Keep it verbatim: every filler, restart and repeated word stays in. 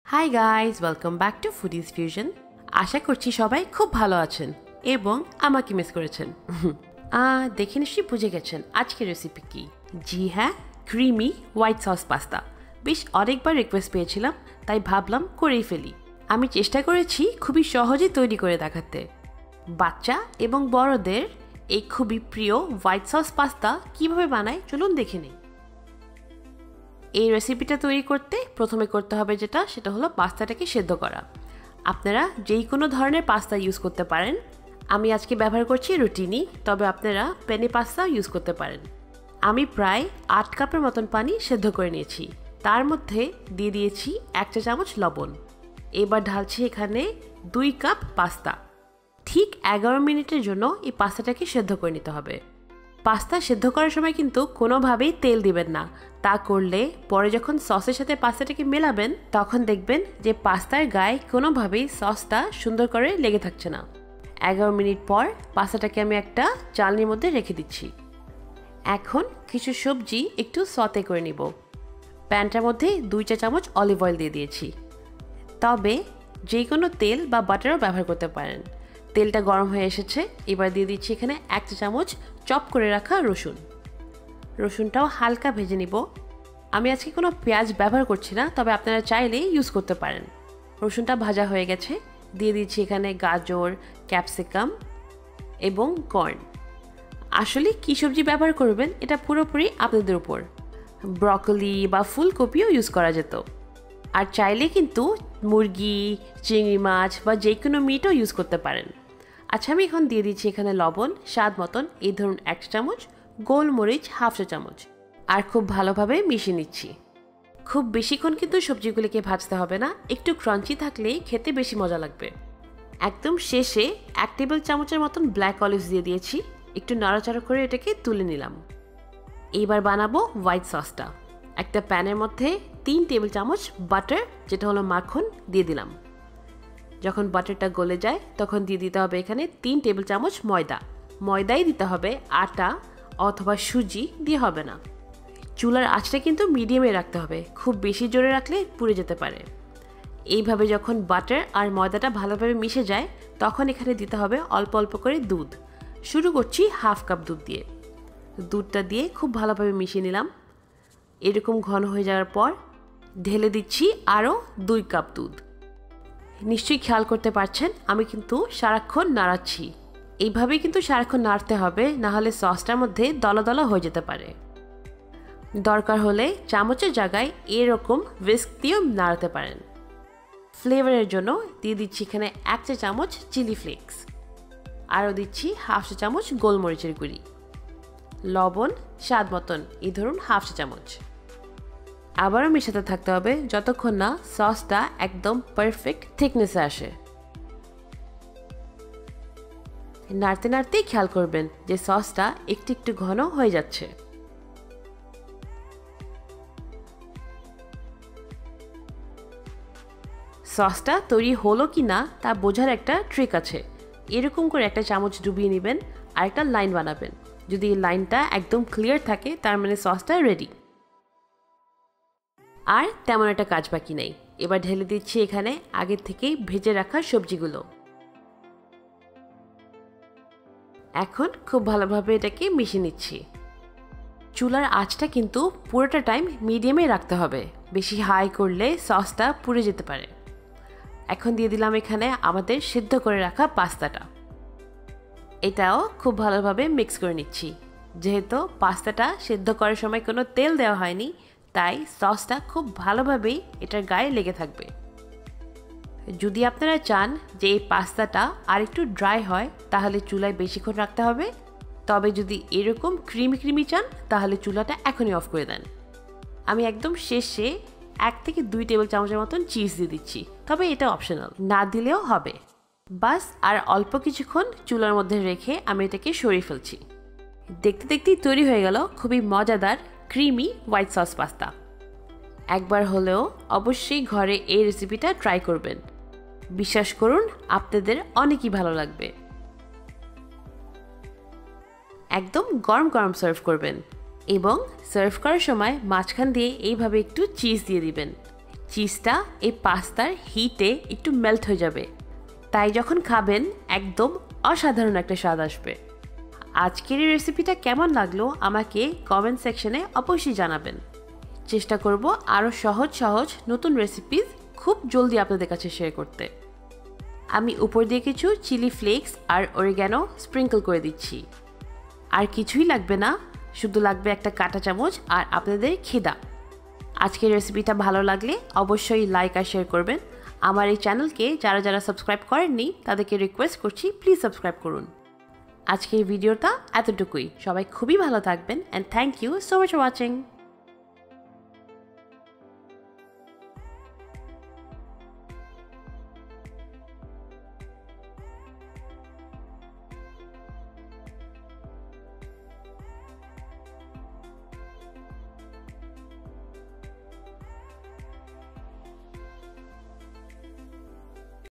High guys, welcome back to foodies fusion. আশা করছি সবাই খুব ভালো আছেন এবং আমাকে মিস করেছেন। দেখে নিশ্চয়ই বুঝে গেছেন আজকের রেসিপি কি। জি হ্যাঁ, ক্রিমি হোয়াইট সস পাস্তা। বেশ অনেকবার রিকোয়েস্ট পেয়েছিলাম, তাই ভাবলাম করেই ফেলি। আমি চেষ্টা করেছি খুবই সহজে তৈরি করে দেখাতে। বাচ্চা এবং বড়দের এই খুবই প্রিয় হোয়াইট সস পাস্তা কিভাবে বানায় চলুন দেখে নিই। এই রেসিপিটা তৈরি করতে প্রথমে করতে হবে যেটা, সেটা হলো পাস্তাটাকে সেদ্ধ করা। আপনারা যেই কোনো ধরনের পাস্তা ইউজ করতে পারেন। আমি আজকে ব্যবহার করছি রুটিনি, তবে আপনারা পেনে পাস্তা ইউজ করতে পারেন। আমি প্রায় আট কাপের মতন পানি সেদ্ধ করে নিয়েছি। তার মধ্যে দিয়ে দিয়েছি এক চা চামচ লবণ। এবার ঢালছি এখানে দুই কাপ পাস্তা। ঠিক এগারো মিনিটের জন্য এই পাস্তাটাকে সেদ্ধ করে নিতে হবে। পাস্তা সেদ্ধ করার সময় কিন্তু কোনোভাবেই তেল দিবেন না। তা করলে পরে যখন সসের সাথে পাস্তাটাকে মেলাবেন তখন দেখবেন যে পাস্তার গায়ে কোনোভাবেই সসটা সুন্দর করে লেগে থাকছে না। এগারো মিনিট পর পাস্তাটাকে আমি একটা চালনির মধ্যে রেখে দিচ্ছি। এখন কিছু সবজি একটু সতে করে নিব। প্যানটার মধ্যে দুই চা চামচ অলিভ অয়েল দিয়ে দিয়েছি, তবে যে কোনো তেল বা বাটারও ব্যবহার করতে পারেন। তেলটা গরম হয়ে এসেছে, এবার দিয়ে দিচ্ছি এখানে এক চা চামচ চপ করে রাখা রসুন। রসুনটাও হালকা ভেজে নিব। আমি আজকে কোনো পেঁয়াজ ব্যবহার করছি না, তবে আপনারা চাইলেই ইউজ করতে পারেন। রসুনটা ভাজা হয়ে গেছে, দিয়ে দিচ্ছি এখানে গাজর, ক্যাপসিকাম এবং কর্ন। আসলে কী সবজি ব্যবহার করবেন এটা পুরোপুরি আপনাদের উপর। ব্রকলি বা ফুলকপিও ইউজ করা যেত। আর চাইলে কিন্তু মুরগি, চিংড়ি মাছ বা যে কোনো মিটও ইউজ করতে পারেন। আচ্ছা, আমি এখন দিয়ে দিচ্ছি এখানে লবণ স্বাদ মতন, এই ধরুন এক চামচ, গোলমরিচ হাফ চা চামচ, আর খুব ভালোভাবে মিশিয়ে নিচ্ছি। খুব বেশিক্ষণ কিন্তু সবজিগুলিকে ভাজতে হবে না, একটু ক্রাঞ্চি থাকলেই খেতে বেশি মজা লাগবে। একদম শেষে এক টেবিল চামচের মতন ব্ল্যাক অলিভস দিয়ে দিয়েছি। একটু নাড়াচাড়া করে এটাকে তুলে নিলাম। এইবার বানাবো হোয়াইট সসটা। একটা প্যানের মধ্যে তিন টেবিল চামচ বাটার, যেটা হলো মাখন, দিয়ে দিলাম। যখন বাটারটা গলে যায় তখন দিয়ে দিতে হবে এখানে তিন টেবিল চামচ ময়দা। ময়দাই দিতে হবে, আটা অথবা সুজি দিয়ে হবে না। চুলার আঁচটা কিন্তু মিডিয়ামে রাখতে হবে, খুব বেশি জোরে রাখলে পুড়ে যেতে পারে। এইভাবে যখন বাটার আর ময়দাটা ভালোভাবে মিশে যায় তখন এখানে দিতে হবে অল্প অল্প করে দুধ। শুরু করছি হাফ কাপ দুধ দিয়ে। দুধটা দিয়ে খুব ভালোভাবে মিশিয়ে নিলাম। এরকম ঘন হয়ে যাওয়ার পর ঢেলে দিচ্ছি আরও দুই কাপ দুধ। নিশ্চয়ই খেয়াল করতে পারছেন আমি কিন্তু সারাক্ষণ নাড়াচ্ছি। এইভাবেই কিন্তু সারাক্ষণ নাড়তে হবে, না হলে সসটার মধ্যে দলা দলা হয়ে যেতে পারে। দরকার হলে চামচের জায়গায় এরকম হুইস্ক দিয়েও নাড়াতে পারেন। ফ্লেভারের জন্য দিয়ে দিচ্ছি এখানে এক চা চামচ চিলি ফ্লেক্স, আরও দিচ্ছি হাফ চা চামচ গোলমরিচের গুঁড়ি, লবণ স্বাদ মতন, এই ধরুন হাফ চা চামচ। আবারও মেশাতে থাকতে হবে যতক্ষণ না সসটা একদম পারফেক্ট থিকনেসে আসে। নাড়তে নাড়তেই খেয়াল করবেন যে সসটা একটু একটু ঘন হয়ে যাচ্ছে। সসটা তৈরি হলো কি না তা বোঝার একটা ট্রিক আছে। এরকম করে একটা চামচ ডুবিয়ে নেবেন আর একটা লাইন বানাবেন। যদি এই লাইনটা একদম ক্লিয়ার থাকে তার মানে সসটা রেডি। আর তেমন একটা কাজ বাকি নেই। এবার ঢেলে দিচ্ছি এখানে আগে থেকেই ভেজে রাখা সবজিগুলো। এখন খুব ভালোভাবে এটাকে মিশিয়ে নিচ্ছি। চুলার আঁচটা কিন্তু পুরোটা টাইম মিডিয়ামে রাখতে হবে, বেশি হাই করলে সসটা পুড়ে যেতে পারে। এখন দিয়ে দিলাম এখানে আমাদের সিদ্ধ করে রাখা পাস্তাটা। এটাও খুব ভালোভাবে মিক্স করে নিচ্ছি। যেহেতু পাস্তাটা সিদ্ধ করার সময় কোনো তেল দেওয়া হয়নি, তাই সসটা খুব ভালোভাবেই এটার গায়ে লেগে থাকবে। যদি আপনারা চান যে এই পাস্তাটা আর একটু ড্রাই হয় তাহলে চুলায় বেশিক্ষণ রাখতে হবে, তবে যদি এরকম ক্রিমি ক্রিমি চান তাহলে চুলাটা এখনই অফ করে দেন। আমি একদম শেষে এক থেকে দুই টেবিল চামচের মতন চিজ দিয়ে দিচ্ছি, তবে এটা অপশনাল, না দিলেও হবে। বাস আর অল্প কিছুক্ষণ চুলার মধ্যে রেখে আমি এটাকে সরিয়ে ফেলছি। দেখতে দেখতেই তৈরি হয়ে গেল খুবই মজাদার ক্রিমি হোয়াইট সস পাস্তা। একবার হলেও অবশ্যই ঘরে এই রেসিপিটা ট্রাই করবেন। বিশ্বাস করুন আপনাদের অনেকই ভালো লাগবে। একদম গরম গরম সার্ভ করবেন এবং সার্ভ করার সময় মাঝখান দিয়ে এইভাবে একটু চিজ দিয়ে দিবেন। চিজটা এই পাস্তার হিটে একটু মেল্ট হয়ে যাবে, তাই যখন খাবেন একদম অসাধারণ একটা স্বাদ আসবে। আজকের এই রেসিপিটা কেমন লাগলো আমাকে কমেন্ট সেকশনে অবশ্যই জানাবেন। চেষ্টা করব আরও সহজ সহজ নতুন রেসিপিস খুব জলদি আপনাদের কাছে শেয়ার করতে। আমি উপর দিয়ে কিছু চিলি ফ্লেক্স আর অরিগ্যানো স্প্রিঙ্কল করে দিচ্ছি। আর কিছুই লাগবে না, শুধু লাগবে একটা কাঁটা চামচ আর আপনাদের খিদা। আজকের রেসিপিটা ভালো লাগলে অবশ্যই লাইক আর শেয়ার করবেন। আমার এই চ্যানেলকে যারা যারা সাবস্ক্রাইব করেননি তাদেরকে রিকোয়েস্ট করছি প্লিজ সাবস্ক্রাইব করুন। আজকের ভিডিওটা এতটুকুই। সবাই খুবই ভালো থাকবেন and thank you so much for watching.